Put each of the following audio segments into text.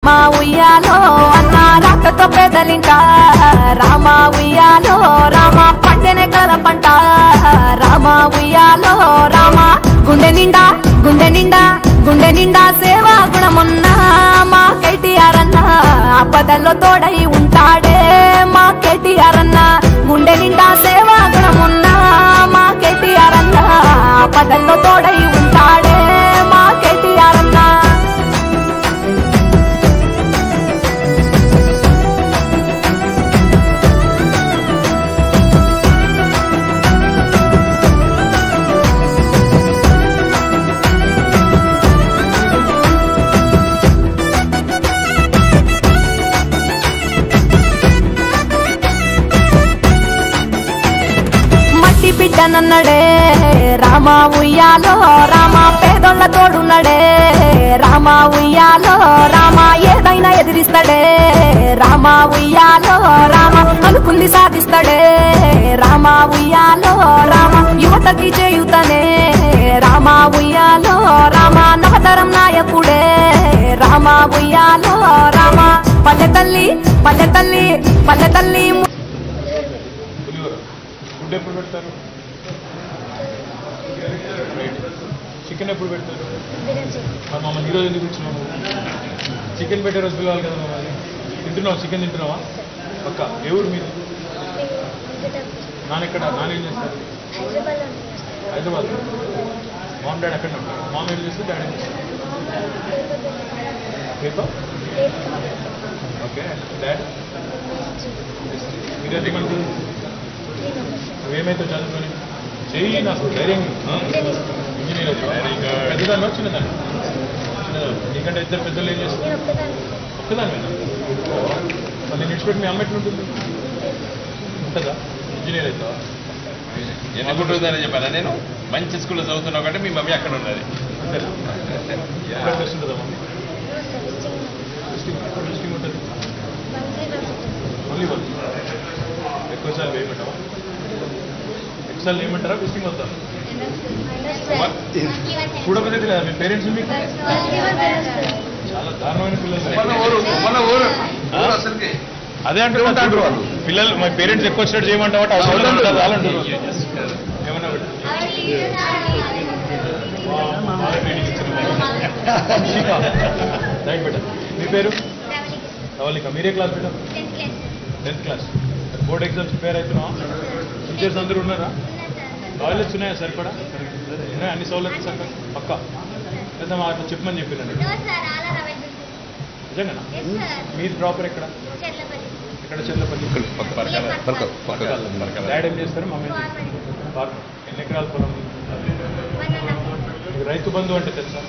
రామా ఉయ్యాలో అన్న రాకతో పెదలింట రామా ఉయ్యాలో రామ పంటనే కల పంట రామా ఉయ్యాలో రామ గుండె నిండా గుండె నిండా గుండె నిండా సేవా గుణమున్నా మా KTR అన్న ఆపదల్లో తోడై ఉంటాడే మా KTR అన్న గుండె నిండా సేవా గుణమున్నా మా KTR అన్న ఆపదల్లో తోడై ఉంటాడే మా KTR అన్న బిడ్డనన్నడే రామా ఉయ్యాలో రామ పేదోళ్ళ తోడున్నడే రామా ఉయ్యాలో రామ ఏదైనా ఎదిరిస్తాడే రామా ఉయ్యాలో రామ అనుకుంది సాధిస్తాడే రామా ఉయ్యాలో రామ యువతకి చేయుతనే రామా ఉయ్యాలో రామ నవతరం నాయకుడే రామా ఉయ్యాలో రామ పల్లె తల్లి పల్లె తల్లి పల్లె తల్లి ఎప్పుడు పెడతారు చికెన్ ఎప్పుడు పెడతారు మమ్మల్ని ఈరోజు ఎందుకు ఇచ్చినాము చికెన్ పెట్టే రోజు పిలవాలి కదా మమ్మల్ని తింటున్నావు చికెన్ తింటున్నావా పక్క ఎవరు మీరు నాన్నెక్కడ నాన్న ఏం చేస్తారు హైదరాబాద్ మామ్ డాడీ ఎక్కడ ఉంటారు మామ్ ఏం చేస్తారు డాడీ ఏం చేస్తారు ఓకే డాడీ మీరు ఎంతమంది నువ్వేమైతే చదువుకొని చెయ్యి నాకు ధైర్యంగా ఇంజనీర్ పెద్దదాన్ని చిన్నదాన్ని చిన్నదాన్ని నీకంటే ఇద్దరు పెద్దలు ఏం చేస్తారు ఒక్కదాని మీద మళ్ళీ నిడిచిపెట్టి మీ అమ్మ ఎట్లా ఉంటుంది ఉంటుందా ఇంజనీర్ అవుతావా ఎందుకుంటుందని చెప్పాను నేను మంచి స్కూల్లో చదువుతున్నావు కంటే మీ మమ్మీ అక్కడ ఉన్నది టెస్ట్ ఉంటుందా మమ్మీ టెస్టింగ్ ఉంటుంది మళ్ళీ వాళ్ళు ఎక్కువసార్లు వేయమంటావా ఎక్కువసార్లు ఏమంటారా టెస్టింగ్ అవుతారు చూడకపోతే కదా మీ పేరెంట్స్ మీకు చాలా దారుణమైన పిల్లలు అదే అంటారు వాళ్ళు పిల్లలు మా పేరెంట్స్ ఎక్కువ వచ్చినట్టు చేయమంటావా చాలంటారు ఏమన్నా రైట్ బెటర్ మీ పేరు ధవళిక మీరే class better 10th class board exams prepare అవుతున్నావా టీచర్స్ అందరూ ఉన్నారా టాయిలెట్స్ ఉన్నాయా సరిపడా ఉన్నాయా అన్ని సౌలభ్యం సార్ పక్కా లేదా మా అట్లా చెప్పమని చెప్పినండి నిజంగానా మీరు ప్రాపర్ ఎక్కడ ఇక్కడ చెర్లపల్లి డాడీ ఏం చేస్తారు మమ్మీ ఎన్ని ఎకరాల పొలం రైతు బంధు అంటే తెలుసా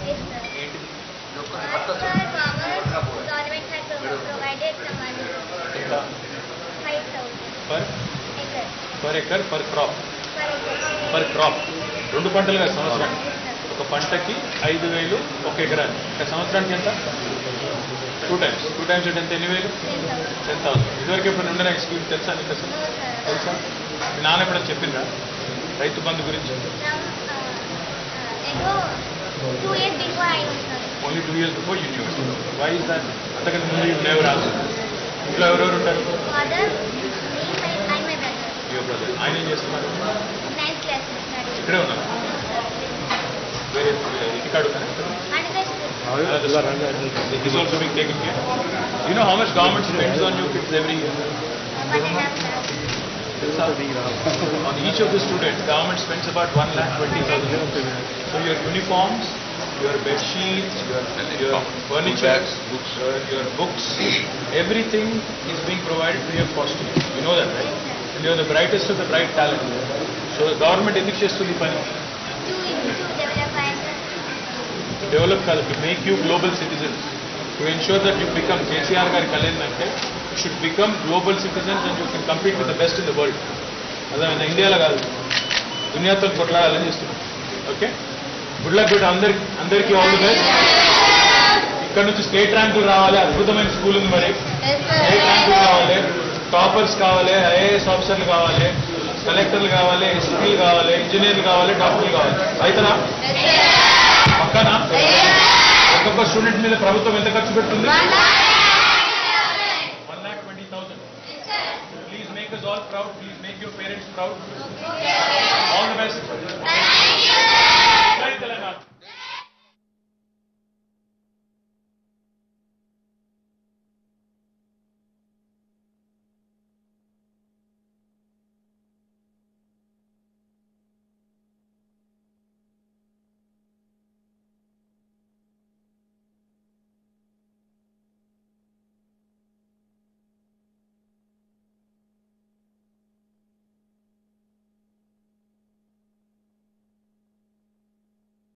పర్ ఎకర్ పర్ క్రాప్ 2 పంటలు కదా సంవత్సరానికి ఒక పంటకి 5,000 ఒక ఎకరానికి ఇంకా సంవత్సరానికి ఎంత 2 టైమ్స్ అంటే ఎంత 8,000 10,000 ఇదివరకు ఇప్పుడు ఉండే స్కీమ్ తెలుసా నీకు అసలు తెలుసా మీ నాన్న కూడా చెప్పిందా రైతు బంధు గురించి only 2 years before you knew it. Why is that? అంతకంటే ముందు you never asked. ఇంట్లో ఎవరెవరు ఉంటారు యువర్ బ్రదర్ ఆయన ఏం చేస్తున్నారు ఇక్కడే ఉన్నారు వేరే ఇంటికాడు is also being taken care. You know how much government spends on your kids every year? On each of the students, government spends about 1,20,000. So your uniforms, your bed sheets, your furniture, your books, everything is being provided free of cost. You know that, right? And you are the brightest of the bright talent. So the government ఎందుకు చేస్తుంది పని? Develop కాదు, to make you global citizens, to ensure that you become KCR గారి కళ్యాణ్ అంటే you should become global citizens and you can compete with the best in the world. అదే ఇండియాలో కాదు, దునియాతో కొట్లాడాలని చేస్తున్నాం. ఓకే, గుడ్ లక్ బిడ్డ అందరికీ ఆల్ ది బెస్ట్. ఇక్కడ నుంచి స్టేట్ ర్యాంకులు రావాలి, అద్భుతమైన స్కూల్ ఉంది మరి, స్టేట్ ర్యాంకులు కావాలి, టాపర్స్ కావాలి, ఐఏఎస్ ఆఫీసర్లు కావాలి, కలెక్టర్లు కావాలి, ఎస్పీలు కావాలి, ఇంజనీర్లు కావాలి, డాక్టర్లు కావాలి. అయితేనా పక్కన ఒక్కొక్క స్టూడెంట్ మీద ప్రభుత్వం ఎంత ఖర్చు పెడుతుంది? proud. Please make your parents proud. All the best.